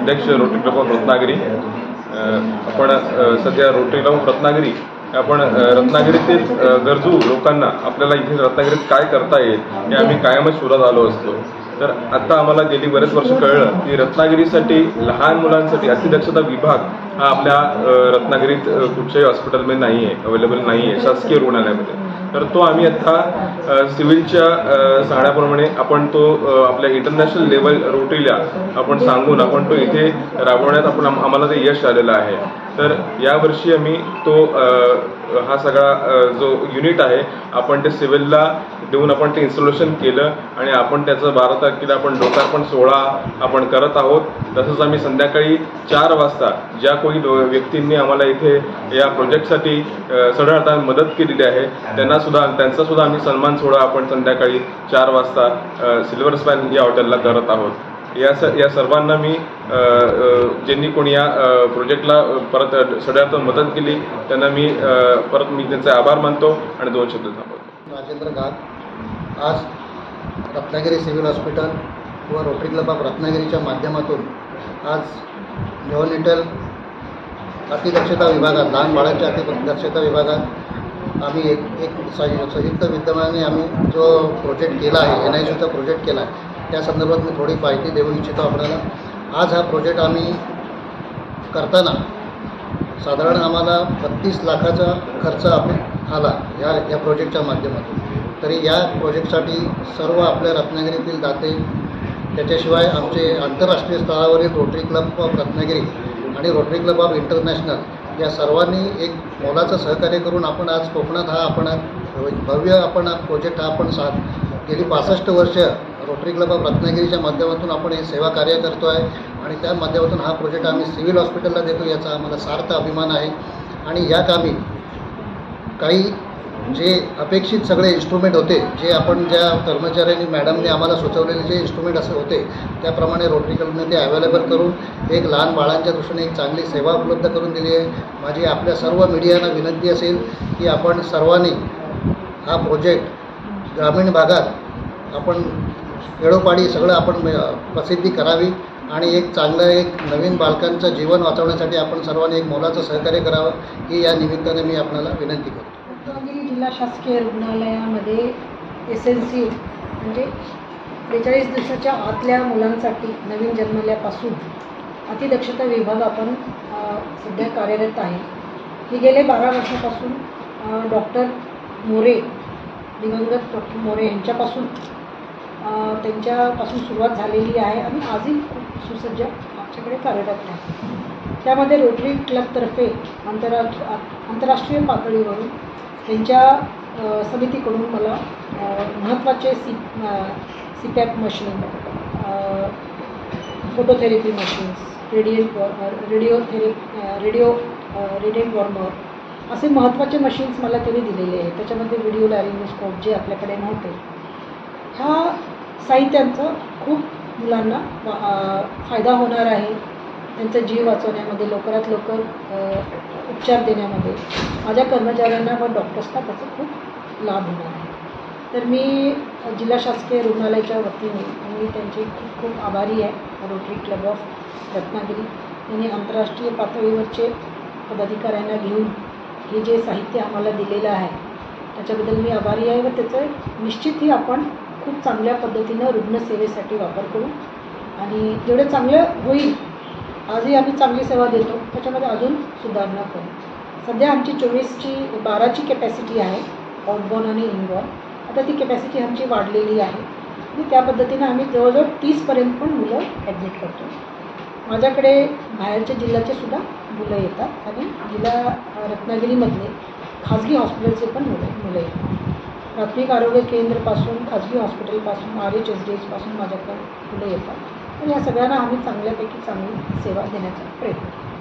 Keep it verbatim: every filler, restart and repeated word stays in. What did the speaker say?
अध्यक्ष rotary club of Ratnagiri. आपण सध्या रोटरी क्लब ऑफ रत्नागिरी आपण रत्नागिरीतील गरजू लोकांना आपल्याला इथे रत्नागिरीत काय करता येईल हे आम्ही कायमच शोधत आलो असतो। तर आता आम्हाला गेली बरेच वर्ष कळलं की रत्नागिरीसाठी लहान मुलांसाठी अतिदक्षता विभाग हा आपल्या रत्नागिरीत कुठच्याही हॉस्पिटलमध्ये नाही आहे, अवेलेबल नाही आहे शासकीय रुग्णालयामध्ये। तर तो आम्ही आता सिव्हिलच्या सांगण्याप्रमाणे आपण तो आपल्या इंटरनॅशनल लेवल रोटरीला आपण सांगून आपण तो इथे राबवण्यात आपण आम्हाला ते यश आलेलं आहे। तर यावर्षी आम्ही तो हा सगळा जो युनिट आहे आपण ते सिव्हिलला देऊन आपण ते इन्स्टॉलेशन केलं आणि आपण त्याचं बारा तारखेला आपण लोकार्पण सोहळा आपण करत आहोत। तसंच आम्ही संध्याकाळी चार वाजता ज्या कोणी व्यक्तींनी आम्हाला इथे या प्रोजेक्टसाठी सढळता मदत केलेली आहे त्यांना सुद्धा त्यांचा सुद्धा आम्ही सन्मान सोहळा आपण संध्याकाळी चार वाजता सिल्वर स्पॅन या हॉटेलला करत आहोत। या स या सर्वांना मी ज्यांनी कोणी या प्रोजेक्टला परत सगळ्यात मदत केली त्यांना मी परत मी त्यांचे आभार मानतो आणि दोन शब्द थांबवतो। राजेंद्र घाग आज रत्नागिरी सिव्हिल हॉस्पिटल व रोटरी क्लब ऑफ रत्नागिरीच्या माध्यमातून आज निओनेटल अतिदक्षता विभागात लहान बाळांच्या अतिदक्षता विभागात आम्ही एक एक संयुक्त विद्यमाने आम्ही जो प्रोजेक्ट केला आहे एन आय सीचा प्रोजेक्ट केला आहे त्या संदर्भात मी थोडी माहिती देऊ इच्छितो आपल्याला। आज हा प्रोजेक्ट आम्ही करताना साधारण आम्हाला बत्तीस लाखाचा खर्च आला या या प्रोजेक्टच्या माध्यमातून। तरी या प्रोजेक्टसाठी सर्व आपल्या रत्नागिरीतील दाते त्याच्याशिवाय आमचे आंतरराष्ट्रीय स्तरावरील रोटरी क्लब ऑफ रत्नागिरी आणि रोटरी क्लब ऑफ इंटरनॅशनल या सर्वांनी एक मोलाचं सहकार्य करून आपण आज कोकणात हा आपण भव्य आपण हा प्रोजेक्ट हा आपण साथ गेली पासष्ट वर्ष रोटरी क्लब ऑफ रत्नागिरीच्या माध्यमातून आपण हे सेवा कार्य करतो आहे आणि त्या माध्यमातून हा प्रोजेक्ट आम्ही सिव्हिल हॉस्पिटलला देतो याचा आम्हाला सार्थ अभिमान आहे। आणि या कामी काही जे अपेक्षित सगळे इन्स्ट्रुमेंट होते जे आपण ज्या कर्मचाऱ्यांनी मॅडमने आम्हाला सुचवलेले जे इन्स्ट्रुमेंट असे होते त्याप्रमाणे रोटरी क्लबने ते अवेलेबल करून एक लहान बाळांच्या दृष्टीने एक चांगली सेवा उपलब्ध करून दिली आहे। माझी आपल्या सर्व मीडियांना विनंती असेल की आपण सर्वांनी हा प्रोजेक्ट ग्रामीण भागात आपण खेडोपाडी सगळं आपण प्रसिद्धी करावी आणि एक चांगलं एक नवीन बालकांचं जीवन वाचवण्यासाठी आपण सर्वांनी एक मोलाचं सहकार्य करावं ही या निमित्ताने मी आपल्याला विनंती करतो। रत्नागिरी जिल्हा शासकीय रुग्णालयामध्ये एस एन सी म्हणजे बेचाळीस दिवसाच्या आतल्या मुलांसाठी नवीन जन्मल्यापासून अतिदक्षता विभाग आपण सध्या कार्यरत आहे। हे गेले बारा वर्षापासून डॉक्टर मोरे दिवंगत डॉक्टर मोरे यांच्यापासून त्यांच्यापासून सुरुवात झालेली आहे आणि आजही खूप सुसज्ज आमच्याकडे कार्यरत आहे। त्यामध्ये रोटरी क्लबतर्फे आंतरा आंतरराष्ट्रीय पातळीवरून त्यांच्या समितीकडून मला महत्त्वाचे C C PAP machine, phototherapy machines, radiant radio therapy radio radiant warmer असे महत्त्वाचे मशीन्स मला त्यांनी दिलेले आहेत। त्याच्यामध्ये व्हिडिओ लॅरिंगोस्कोप जे आपल्याकडे नव्हते ह्या साहित्यांचा खूप मुलांना फायदा होणार आहे। त्यांचा जीव वाचवण्यामध्ये लवकरात लवकर उपचार देण्यामध्ये माझ्या कर्मचाऱ्यांना व डॉक्टर्सना त्याचा खूप लाभ होणार आहे। तर मी जिल्हा शासकीय रुग्णालयाच्या वतीने मी त्यांची खूप खूप आभारी आहे। रोटरी क्लब ऑफ रत्नागिरी यांनी आंतरराष्ट्रीय पातळीवरचे पदाधिकाऱ्यांना घेऊन हे जे साहित्य आम्हाला दिलेलं आहे त्याच्याबद्दल मी आभारी आहे व त्याचं निश्चितही आपण खूप चांगल्या पद्धतीनं रुग्णसेवेसाठी वापर करू आणि जेवढं चांगलं होईल आजही आम्ही चांगली सेवा देतो त्याच्यामध्ये अजून सुधारणा करू। सध्या आमची चोवीसची बाराची कॅपॅसिटी आहे आउटबॉर्न आणि इनबॉर्न। आता ती कॅपॅसिटी आमची वाढलेली आहे आणि त्या पद्धतीनं आम्ही जवळजवळ तीसपर्यंत पण मुलं ॲडमिट करतो। माझ्याकडे बाहेरच्या जिल्ह्याचे सुद्धा मुलं येतात आणि जिल्हा रत्नागिरीमधले खाजगी हॉस्पिटलचे पण मुलं मुलं येतात। प्राथमिक आरोग्य केंद्रपासून खाजगी हॉस्पिटलपासून आर एच एस डी एचपासून माझ्याकडे मुलं येतात आणि या सगळ्यांना आम्ही चांगल्यापैकी चांगली सेवा देण्याचा प्रयत्न करतो।